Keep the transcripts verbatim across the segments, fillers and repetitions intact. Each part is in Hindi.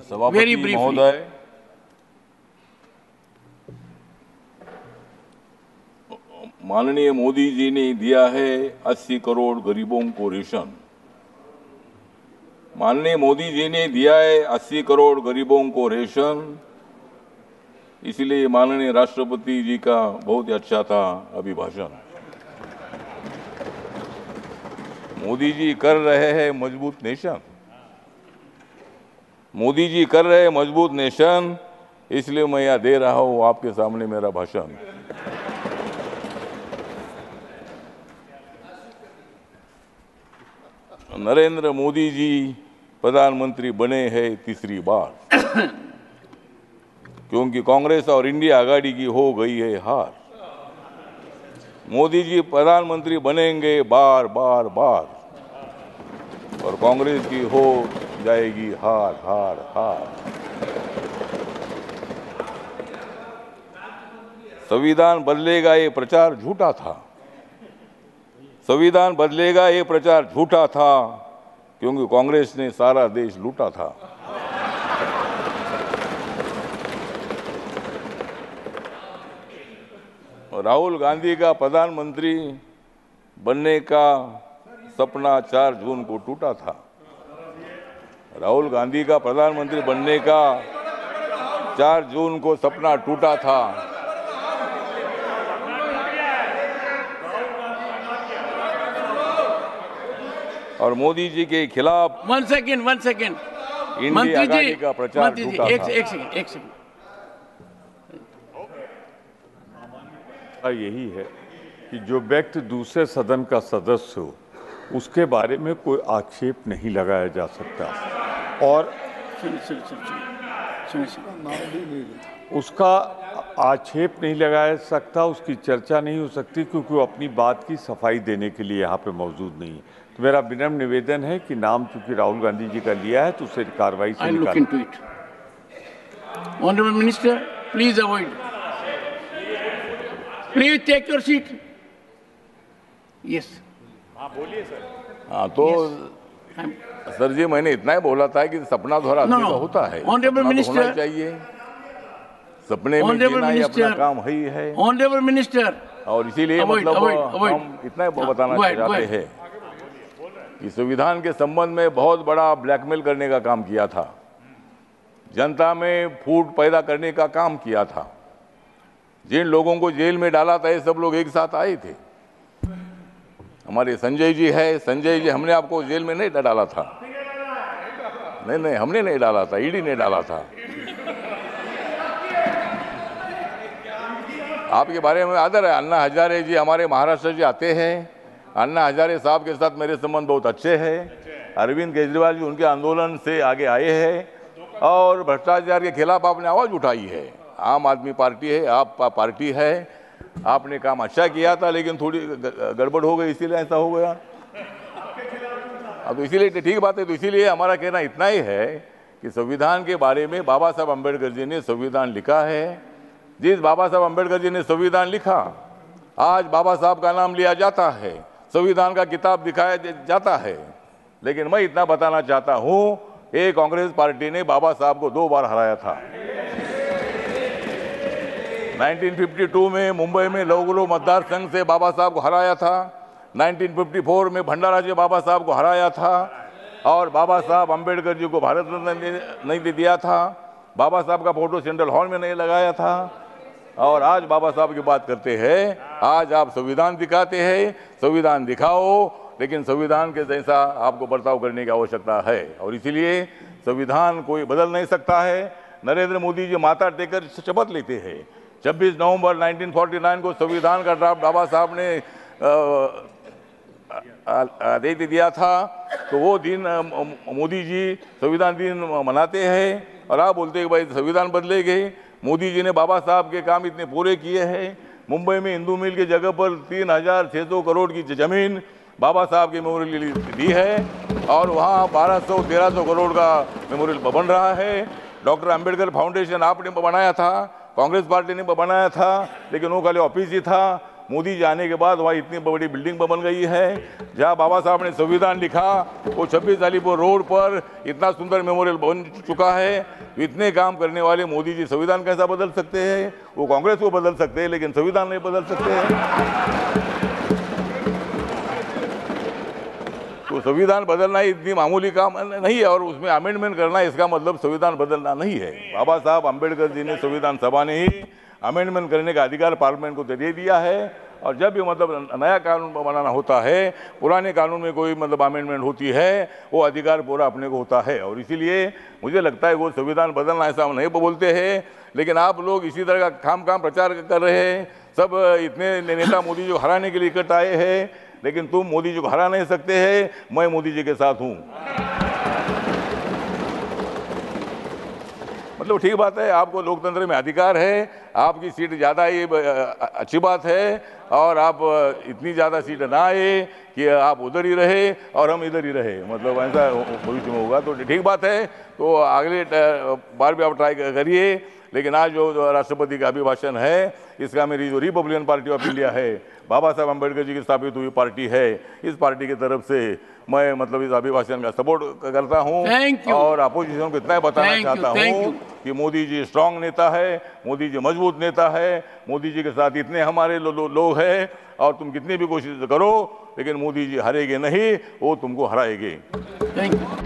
सभापति महोदय, माननीय मोदी जी ने दिया है अस्सी करोड़ गरीबों को रेशन। माननीय मोदी जी ने दिया है अस्सी करोड़ गरीबों को रेशन, इसलिए माननीय राष्ट्रपति जी का बहुत ही अच्छा था अभिभाषण। मोदी जी कर रहे हैं मजबूत नेशन, मोदी जी कर रहे हैं मजबूत नेशन, इसलिए मैं यह दे रहा हूं आपके सामने मेरा भाषण। नरेंद्र मोदी जी प्रधानमंत्री बने हैं तीसरी बार, क्योंकि कांग्रेस और इंडिया आघाड़ी की हो गई है हार। मोदी जी प्रधानमंत्री बनेंगे बार बार बार, और कांग्रेस की हो जाएगी हार हार हार। संविधान बदलेगा ये प्रचार झूठा था, संविधान बदलेगा ये प्रचार झूठा था, क्योंकि कांग्रेस ने सारा देश लूटा था। राहुल गांधी का प्रधानमंत्री बनने का सपना चार जून को टूटा था। राहुल गांधी का प्रधानमंत्री बनने का चार जून को सपना टूटा था। और मोदी जी के खिलाफ one second one second India Aghadi का प्रचार झूठा था। एक एक सेकेंड एक सेकेंड यही है कि जो व्यक्ति दूसरे सदन का सदस्य हो उसके बारे में कोई आक्षेप नहीं लगाया जा सकता, और उसका आक्षेप नहीं लगाया जा सकता, उसकी चर्चा नहीं हो सकती, क्योंकि वो अपनी बात की सफाई देने के लिए यहाँ पे मौजूद नहीं है। तो मेरा विनम्र निवेदन है कि नाम चूंकि राहुल गांधी जी का लिया है तो उसे कार्रवाई से निकालें। Honourable minister, please avoid, please take your seat. Yes, हाँ बोलिए सर। हाँ तो yes. सर जी मैंने इतना ही बोला था कि सपना तो हर आदमी का होता है, ऑनरेबल मिनिस्टर चाहिए, सपने में जीना ही अपना काम ही है। ऑनरेबल मिनिस्टर, और इसीलिए मतलब हम इतना ही बताना चाहते हैं कि संविधान के संबंध में बहुत बड़ा ब्लैकमेल करने का काम किया था, जनता में फूट पैदा करने का काम किया था। जिन लोगों को जेल में डाला था ये सब लोग एक साथ आए थे। हमारे संजय जी है, संजय जी, हमने आपको जेल में नहीं डाला था, नहीं नहीं हमने नहीं डाला था, ईडी ने डाला था। आपके बारे में आदर है। अन्ना हजारे जी हमारे महाराष्ट्र से आते हैं, अन्ना हजारे साहब के साथ मेरे संबंध बहुत अच्छे हैं। अरविंद केजरीवाल जी उनके आंदोलन से आगे आए हैं और भ्रष्टाचार के खिलाफ आपने आवाज उठाई है। आम आदमी पार्टी है, आप पार्टी है, आपने काम अच्छा किया था, लेकिन थोड़ी गड़बड़ हो गई, इसीलिए ऐसा हो गया। अब तो इसीलिए ठीक बात है। तो इसीलिए हमारा कहना इतना ही है कि संविधान के बारे में बाबा साहब अम्बेडकर जी ने संविधान लिखा है। जिस बाबा साहब अम्बेडकर जी ने संविधान लिखा, आज बाबा साहब का नाम लिया जाता है, संविधान का किताब दिखाया जाता है। लेकिन मैं इतना बताना चाहता हूं, ये कांग्रेस पार्टी ने बाबा साहब को दो बार हराया था। उन्नीस सौ बावन में मुंबई में लौगलो मतदार संघ से बाबा साहब को हराया था, उन्नीस सौ चौवन में भंडारा से बाबा साहब को हराया था, और बाबा साहब अम्बेडकर जी को भारत रत्न नहीं दिया था, बाबा साहब का फोटो सेंट्रल हॉल में नहीं लगाया था। और आज बाबा साहब की बात करते हैं, आज आप संविधान दिखाते हैं, संविधान दिखाओ, लेकिन संविधान के जैसा आपको बर्ताव करने की आवश्यकता है। और इसीलिए संविधान कोई बदल नहीं सकता है। नरेंद्र मोदी जी माथा टेकर शपथ लेते हैं। छब्बीस नवंबर उन्नीस सौ उनचास को संविधान का ड्राफ्ट बाबा साहब ने आदेश दिया था, तो वो दिन मोदी जी संविधान दिन मनाते हैं और आप बोलते हैं कि भाई संविधान बदलेंगे। मोदी जी ने बाबा साहब के काम इतने पूरे किए हैं। मुंबई में हिंदू मिल की जगह पर तीन हजार छः सौ करोड़ की जमीन बाबा साहब के मेमोरियल दी है, और वहाँ बारह सौ तेरह सौ करोड़ का मेमोरियल बन रहा है। डॉक्टर अंबेडकर फाउंडेशन आपने बनाया था, कांग्रेस पार्टी ने बनाया था, लेकिन वो खाली ऑफिस ही था। मोदी जी आने के बाद वहाँ इतनी बड़ी बिल्डिंग बन गई है। जहाँ बाबा साहब ने संविधान लिखा वो छब्बीस अलीपुर रोड पर इतना सुंदर मेमोरियल बन चुका है। इतने काम करने वाले मोदी जी संविधान कैसा बदल सकते हैं? वो कांग्रेस को बदल सकते हैं लेकिन संविधान नहीं बदल सकते हैं। तो संविधान बदलना इतनी मामूली काम नहीं है और उसमें अमेंडमेंट करना इसका मतलब संविधान बदलना नहीं है। बाबा साहब अम्बेडकर जी ने संविधान सभा ने ही अमेंडमेंट करने का अधिकार पार्लियामेंट को दे दिया है और जब भी मतलब नया कानून बनाना होता है, पुराने कानून में कोई मतलब अमेंडमेंट होती है, वो अधिकार पूरा अपने को होता है। और इसीलिए मुझे लगता है वो संविधान बदलना ऐसा नहीं बोलते हैं, लेकिन आप लोग इसी तरह का खाम खाम प्रचार कर रहे हैं। सब इतने नेता मोदी जी को हराने के लिए इकट्ठे आए हैं, लेकिन तुम मोदी जी को हरा नहीं सकते हैं। मैं मोदी जी के साथ हूँ। मतलब ठीक बात है, आपको लोकतंत्र में अधिकार है, आपकी सीट ज़्यादा ये अच्छी बात है और आप इतनी ज़्यादा सीट ना आए कि आप उधर ही रहे और हम इधर ही रहे, मतलब ऐसा भविष्य में होगा तो ठीक बात है। तो अगले बार भी आप ट्राई करिए। लेकिन आज जो राष्ट्रपति का अभिभाषण है, इसका मेरी जो रिपब्लिकन पार्टी ऑफ इंडिया है, बाबा साहब अम्बेडकर जी की स्थापित हुई पार्टी है, इस पार्टी की तरफ से मैं मतलब इस अभिभाषण का सपोर्ट करता हूं और अपोजिशन को इतना ही बताना चाहता हूं कि मोदी जी स्ट्रांग नेता है, मोदी जी मजबूत नेता है, मोदी जी के साथ इतने हमारे लो, लो, लोग हैं और तुम कितनी भी कोशिश करो लेकिन मोदी जी हारेंगे नहीं, वो तुमको हराएंगे। Thank you.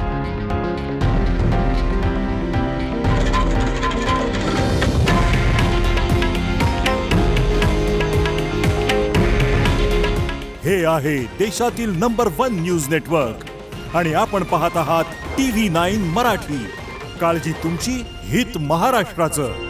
हे आहे देशातील नंबर वन न्यूज नेटवर्क आणि आपण पाहत आहात टीव्ही नाईन मराठी। काळजी तुमची, हित महाराष्ट्राचं।